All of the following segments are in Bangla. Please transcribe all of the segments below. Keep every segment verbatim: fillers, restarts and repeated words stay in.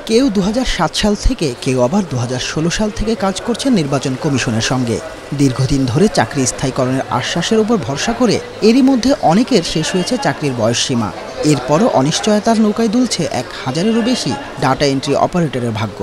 কেউ দু হাজার সাত সাল থেকে, কেউ আবার দু হাজার ষোলো সাল থেকে কাজ করছেন নির্বাচন কমিশনের সঙ্গে। দীর্ঘদিন ধরে চাকরি স্থায়ীকরণের আশ্বাসের উপর ভরসা করে এরই মধ্যে অনেকের শেষ হয়েছে চাকরির বয়সসীমা। এরপরও অনিশ্চয়তার নৌকায় দুলছে এক হাজারেরও বেশি ডাটা এন্ট্রি অপারেটরের ভাগ্য।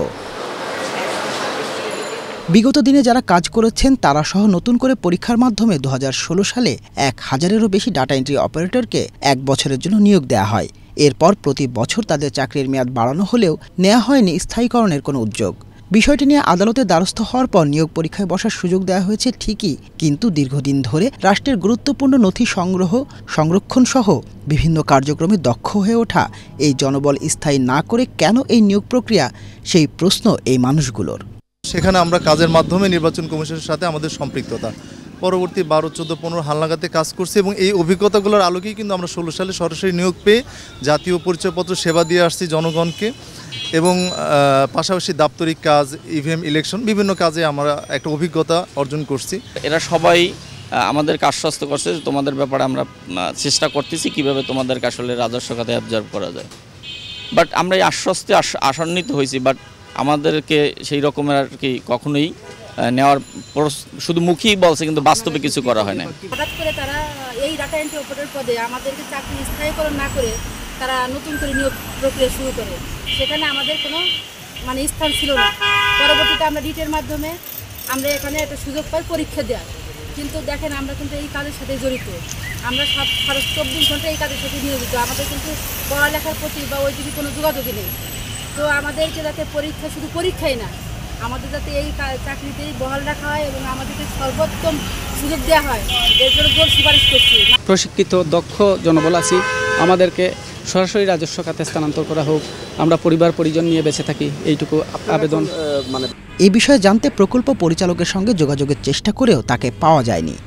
বিগত দিনে যারা কাজ করেছেন তারা সহ নতুন করে পরীক্ষার মাধ্যমে দু হাজার ষোলো সালে এক হাজারেরও বেশি ডাটা এন্ট্রি অপারেটরকে এক বছরের জন্য নিয়োগ দেওয়া হয়। এরপর প্রতি বছর তাদের চাকরির মেয়াদ বাড়ানো হলেও নেওয়া হয়নি স্থায়ীকরণের কোনো উদ্যোগ। বিষয়টি নিয়ে আদালতে দ্বারস্থ হওয়ার পর নিয়োগ পরীক্ষায় বসার সুযোগ দেওয়া হয়েছে ঠিকই, কিন্তু দীর্ঘদিন ধরে রাষ্ট্রের গুরুত্বপূর্ণ নথি সংগ্রহ, সংরক্ষণ সহ বিভিন্ন কার্যক্রমে দক্ষ হয়ে ওঠা এই জনবল স্থায়ী না করে কেন এই নিয়োগ প্রক্রিয়া, সেই প্রশ্ন এই মানুষগুলোর। সেখানে আমরা কাজের মাধ্যমে নির্বাচন কমিশনের সাথে আমাদের সম্পৃক্ততা, পরবর্তী বারো চোদ্দো পনেরো হালনাগাদে কাজ করছি এবং এই অভিজ্ঞতাগুলোর আলোকেই কিন্তু আমরা ষোলো সালে সরাসরি নিয়োগ পেয়ে জাতীয় পরিচয়পত্র সেবা দিয়ে আসছি জনগণকে, এবং পাশাপাশি দাপ্তরিক কাজ, ইভিএম, ইলেকশন বিভিন্ন কাজে আমরা একটা অভিজ্ঞতা অর্জন করছি। এরা সবাই আমাদেরকে আশ্বস্ত করছে যে তোমাদের ব্যাপারে আমরা চেষ্টা করতেছি কীভাবে তোমাদেরকে আসলে রাজস্ব খাতে অবজার্ভ করা যায়। বাট আমরা এই আশ্বস্তে আশান্বিত হয়েছি, বাট আমাদেরকে সেই রকমের আর কি কখনোই নেওয়ার শুধু মুখেই বলছে, কিন্তু বাস্তবে কিছু করা হয় না। হঠাৎ করে তারা এই ডাটা এন্ট্রি অপারেটর পদে আমাদেরকে চাকরি স্থায়ীকরণ না করে তারা নতুন করে নিয়োগ প্রক্রিয়া শুরু করে। সেখানে আমাদের কোনো মানে স্থান ছিল না। পরবর্তীতে আমরা ডিটের মাধ্যমে আমরা এখানে একটা সুযোগ পাই পরীক্ষা দেওয়ার, কিন্তু দেখেন আমরা কিন্তু এই কাজের সাথে জড়িত, আমরা সব সারা চব্বিশ ঘন্টা এই কাজের সাথে নিয়োজিত। আমাদের কিন্তু পড়ালেখার প্রতি বা ওই দিকে কোনো যোগাযোগই নেই। তো আমাদেরকে যাতে পরীক্ষা শুধু পরীক্ষাই না, আমাদের যাতে এই চাকরিতেই বহাল রাখা হয় এবং আমাদেরকে সর্বোত্তম সুযোগ দেওয়া হয়, এর জন্য জোর সুপারিশ করছি। প্রশিক্ষিত দক্ষ জনবল আছি, আমাদেরকে সরাসরি রাজস্ব খাতে স্থানান্তর করা হোক, আমরা পরিবার পরিজন নিয়ে বেঁচে থাকি, এইটুকু আবেদন। মানে এই বিষয়ে জানতে প্রকল্প পরিচালকের সঙ্গে যোগাযোগের চেষ্টা করেও তাকে পাওয়া যায়নি।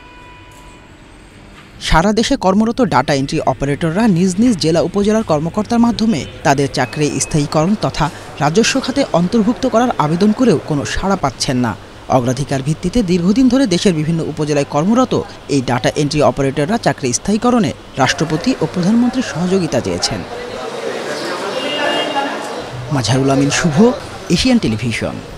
সারা দেশে কর্মরত ডাটা এন্ট্রি অপারেটররা নিজ নিজ জেলা উপজেলার কর্মকর্তার মাধ্যমে তাদের চাকরি স্থায়ীকরণ তথা রাজস্ব খাতে অন্তর্ভুক্ত করার আবেদন করেও কোনো সাড়া পাচ্ছেন না। অগ্রাধিকার ভিত্তিতে দীর্ঘদিন ধরে দেশের বিভিন্ন উপজেলায় কর্মরত এই ডাটা এন্ট্রি অপারেটররা চাকরি স্থায়ীকরণে রাষ্ট্রপতি ও প্রধানমন্ত্রীর সহযোগিতা চেয়েছেন। Mazharul Amin Shuvo, Asian television.